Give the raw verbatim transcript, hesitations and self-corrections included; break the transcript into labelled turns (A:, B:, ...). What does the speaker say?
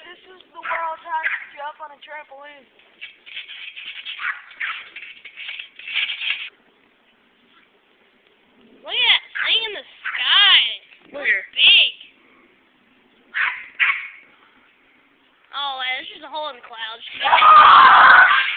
A: This is the world time to jump on a trampoline.
B: Look at that thing in the sky.
A: Where?
B: Big. Oh, there's just a hole in the clouds.